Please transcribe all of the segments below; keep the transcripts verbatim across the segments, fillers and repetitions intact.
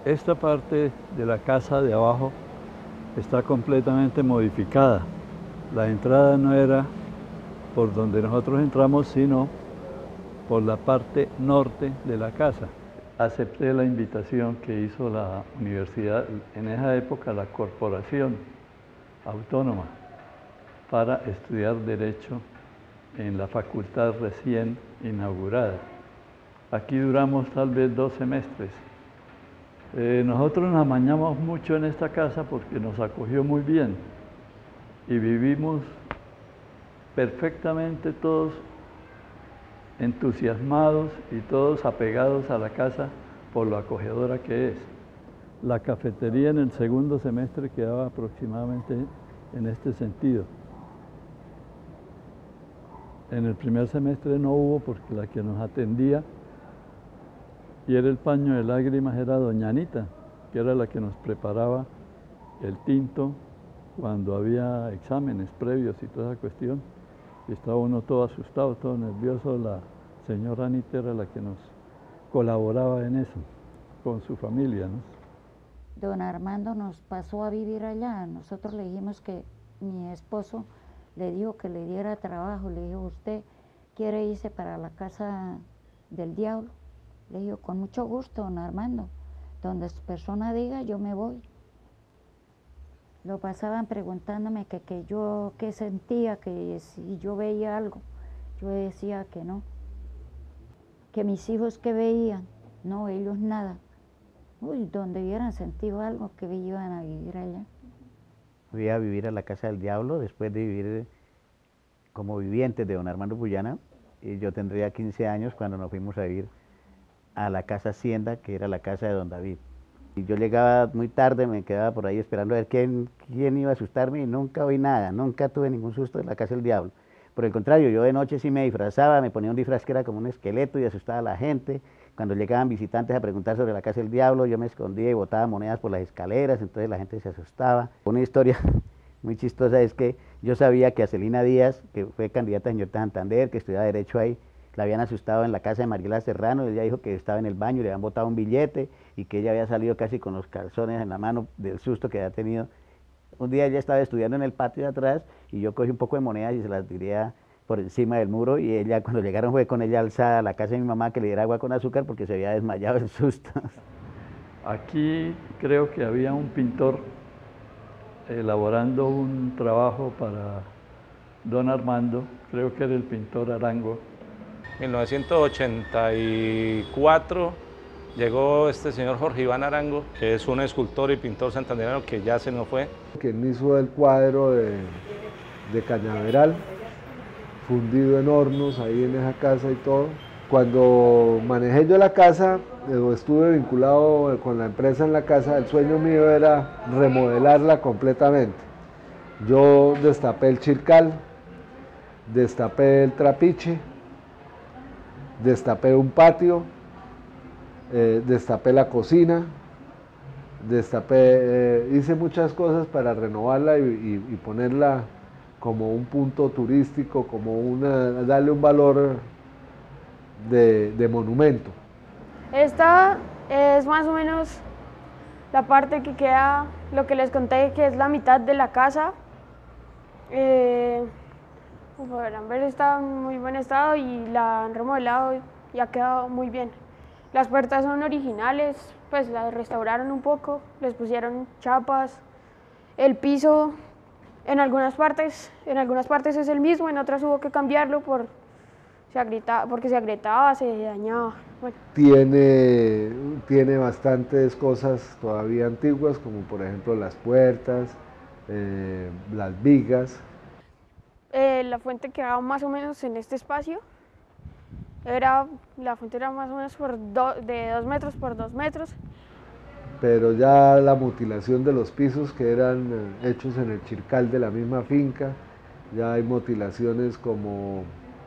Esta parte de la casa de abajo está completamente modificada. La entrada no era por donde nosotros entramos, sino por la parte norte de la casa. Acepté la invitación que hizo la universidad, en esa época la corporación autónoma, para estudiar Derecho en la facultad recién inaugurada. Aquí duramos tal vez dos semestres. Eh, nosotros nos amañamos mucho en esta casa porque nos acogió muy bien y vivimos perfectamente todos entusiasmados y todos apegados a la casa por lo acogedora que es. La cafetería en el segundo semestre quedaba aproximadamente en este sentido. En el primer semestre no hubo porque la que nos atendía y era el paño de lágrimas era doña Anita, que era la que nos preparaba el tinto cuando había exámenes previos y toda esa cuestión. Y estaba uno todo asustado, todo nervioso. La señora Anita era la que nos colaboraba en eso, con su familia, ¿no? Don Armando nos pasó a vivir allá. Nosotros le dijimos que mi esposo le dijo que le diera trabajo. Le dijo, ¿usted quiere irse para la casa del diablo? Le dijo, con mucho gusto, don Armando. Donde su persona diga, yo me voy. Lo pasaban preguntándome que, que yo qué sentía, que si yo veía algo. Yo decía que no. Que mis hijos qué veían. No, ellos nada. Uy, donde hubieran sentido algo, que iban a vivir allá. Fui a vivir a la casa del diablo después de vivir como vivientes de don Armando Puyana. Y yo tendría quince años cuando nos fuimos a vivir a la casa Hacienda, que era la casa de don David. Y yo llegaba muy tarde, me quedaba por ahí esperando a ver quién, quién iba a asustarme y nunca oí nada, nunca tuve ningún susto en la casa del diablo. Por el contrario, yo de noche sí me disfrazaba, me ponía un disfraz que era como un esqueleto y asustaba a la gente. Cuando llegaban visitantes a preguntar sobre la casa del diablo, yo me escondía y botaba monedas por las escaleras, entonces la gente se asustaba. Una historia muy chistosa es que yo sabía que a Celina Díaz, que fue candidata a señor de Santander, que estudiaba Derecho ahí, la habían asustado en la casa de Mariela Serrano. Ella dijo que estaba en el baño y le habían botado un billete y que ella había salido casi con los calzones en la mano del susto que había tenido. Un día ella estaba estudiando en el patio de atrás y yo cogí un poco de monedas y se las tiré por encima del muro, y ella, cuando llegaron, fue con ella alzada a la casa de mi mamá que le diera agua con azúcar porque se había desmayado el susto. Aquí creo que había un pintor elaborando un trabajo para don Armando, creo que era el pintor Arango. En mil novecientos ochenta y cuatro llegó este señor Jorge Iván Arango, que es un escultor y pintor santandereano que ya se nos fue. Quien hizo el cuadro de, de Cañaveral, fundido en hornos ahí en esa casa y todo. Cuando manejé yo la casa, o estuve vinculado con la empresa en la casa, el sueño mío era remodelarla completamente. Yo destapé el chircal, destapé el trapiche, destapé un patio, eh, destapé la cocina, destapé, eh, hice muchas cosas para renovarla y, y, y ponerla como un punto turístico, como una, darle un valor de, de monumento. Esta es más o menos la parte que queda, lo que les conté, que es la mitad de la casa. Eh, como podrán ver, está en muy buen estado y la han remodelado y ha quedado muy bien. Las puertas son originales, pues las restauraron un poco, les pusieron chapas. El piso en algunas partes, en algunas partes es el mismo, en otras hubo que cambiarlo por, se agrietaba, porque se agrietaba, se dañaba. Bueno. Tiene, tiene bastantes cosas todavía antiguas, como por ejemplo las puertas, eh, las vigas. Eh, la fuente quedaba más o menos en este espacio. Era, la fuente era más o menos por do, de dos metros por dos metros. Pero ya la mutilación de los pisos que eran hechos en el chircal de la misma finca, ya hay mutilaciones como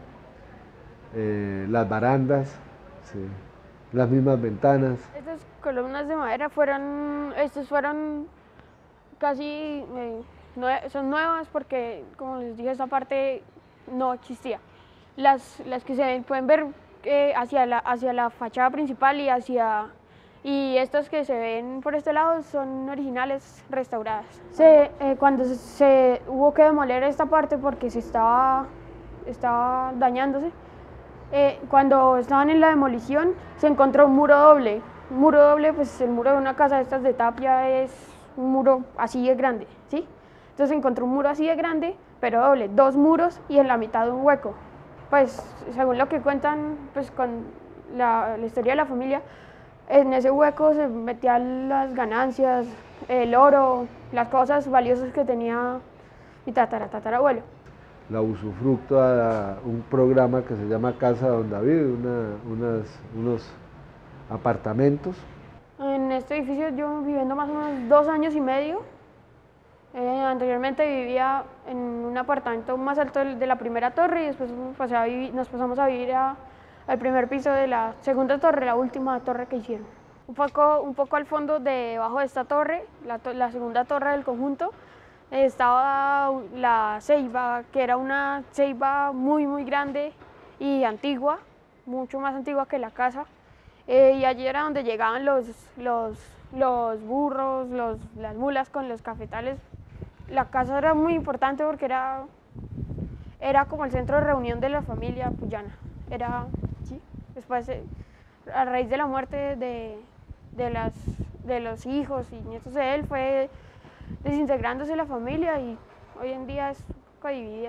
eh, las barandas, sí, las mismas ventanas. Estas columnas de madera fueron, estas fueron casi, eh, nue son nuevas porque, como les dije, esta parte no existía. Las, las que se ven, pueden ver eh, hacia, la, hacia la fachada principal y hacia Y estos que se ven por este lado son originales restauradas. Se, eh, cuando se, se hubo que demoler esta parte porque se estaba, estaba dañándose, eh, cuando estaban en la demolición se encontró un muro doble. Un muro doble, pues el muro de una casa de estas de tapia es un muro así de grande, ¿sí? Entonces se encontró un muro así de grande, pero doble, dos muros y en la mitad un hueco. Pues según lo que cuentan, pues con la, la historia de la familia, en ese hueco se metían las ganancias, el oro, las cosas valiosas que tenía mi tatara, tatarabuelo. La usufructo a un programa que se llama Casa Don David, una, unas, unos apartamentos. En este edificio yo viviendo más o menos dos años y medio. Eh, anteriormente vivía en un apartamento más alto de la primera torre y después pasé a vivir, nos pasamos a vivir a, al primer piso de la segunda torre, la última torre que hicieron. Un poco, un poco al fondo, debajo de esta torre, la, la segunda torre del conjunto, estaba la ceiba, que era una ceiba muy muy grande y antigua, mucho más antigua que la casa. Eh, y allí era donde llegaban los, los, los burros, los, las mulas con los cafetales. La casa era muy importante porque era, era como el centro de reunión de la familia puyana. Era, sí, después, eh, a raíz de la muerte de, de, las, de los hijos y nietos de él, fue desintegrándose la familia y hoy en día es dividida.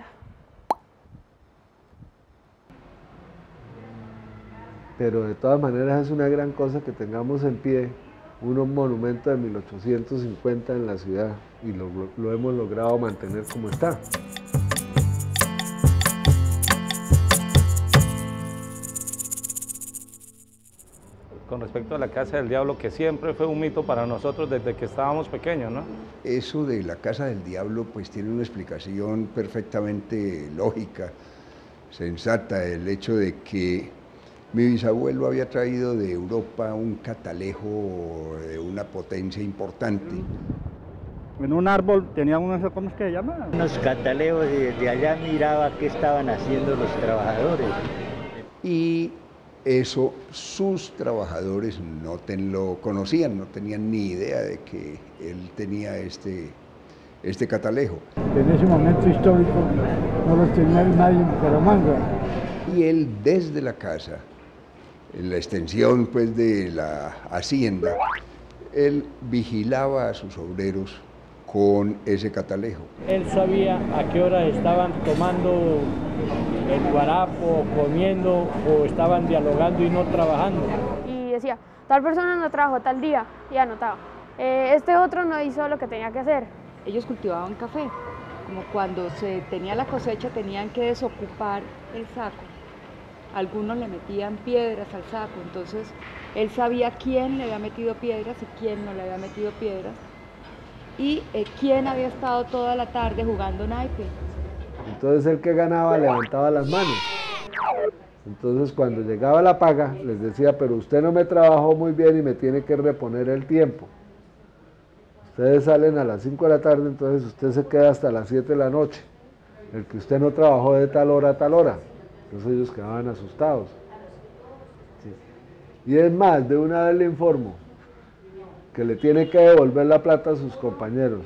Pero de todas maneras es una gran cosa que tengamos en pie un monumento de mil ochocientos cincuenta en la ciudad y lo, lo hemos logrado mantener como está. Con respecto a la Casa del Diablo, que siempre fue un mito para nosotros desde que estábamos pequeños, ¿no? Eso de la Casa del Diablo pues tiene una explicación perfectamente lógica, sensata, el hecho de que mi bisabuelo había traído de Europa un catalejo de una potencia importante. En un árbol tenían unos, ¿cómo es que se llama? Unos catalejos y desde allá miraba qué estaban haciendo los trabajadores. Y eso sus trabajadores no te lo conocían, no tenían ni idea de que él tenía este, este catalejo. En ese momento histórico no los tenía nadie en Bucaramanga. Y él desde la casa, en la extensión pues de la hacienda, él vigilaba a sus obreros con ese catalejo. Él sabía a qué hora estaban tomando el guarapo, comiendo o estaban dialogando y no trabajando. Y decía, tal persona no trabajó tal día y anotaba. Eh, este otro no hizo lo que tenía que hacer. Ellos cultivaban café, como cuando se tenía la cosecha tenían que desocupar el saco. Algunos le metían piedras al saco, entonces él sabía quién le había metido piedras y quién no le había metido piedras y eh, quién había estado toda la tarde jugando naipe. Entonces el que ganaba levantaba las manos. Entonces cuando llegaba la paga les decía, pero usted no me trabajó muy bien y me tiene que reponer el tiempo. Ustedes salen a las cinco de la tarde, entonces usted se queda hasta las siete de la noche. El que usted no trabajó de tal hora a tal hora. Entonces ellos quedaban asustados. Sí. Y es más, de una vez le informo que le tiene que devolver la plata a sus compañeros.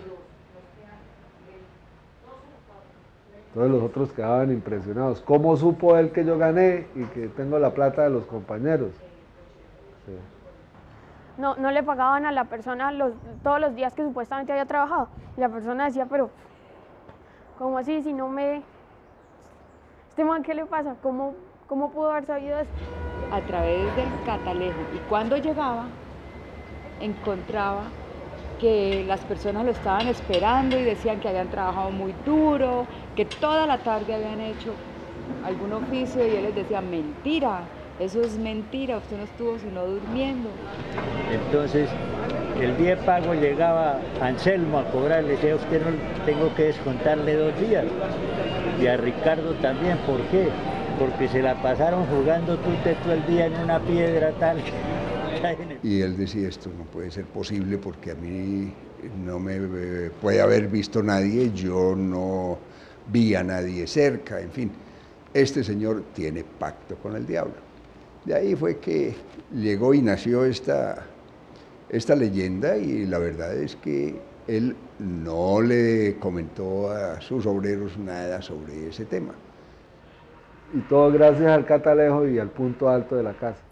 Entonces los otros quedaban impresionados. ¿Cómo supo él que yo gané y que tengo la plata de los compañeros? Sí. No, no le pagaban a la persona los, todos los días que supuestamente había trabajado. Y la persona decía, pero, ¿cómo así? Si no me... ¿Este man qué le pasa? ¿Cómo, cómo pudo haber sabido eso? A través del catalejo. Y cuando llegaba, encontraba que las personas lo estaban esperando y decían que habían trabajado muy duro, que toda la tarde habían hecho algún oficio y él les decía, mentira, eso es mentira, usted no estuvo sino durmiendo. Entonces, el día de pago llegaba Anselmo a cobrar, le decía, usted no tengo que descontarle dos días. Y a Ricardo también, ¿por qué? Porque se la pasaron jugando tute todo el día en una piedra tal. Y él decía, esto no puede ser posible porque a mí no me puede haber visto nadie, yo no vi a nadie cerca, en fin. Este señor tiene pacto con el diablo. De ahí fue que llegó y nació esta esta leyenda y la verdad es que él no le comentó a sus obreros nada sobre ese tema. Y todo gracias al catalejo y al punto alto de la casa.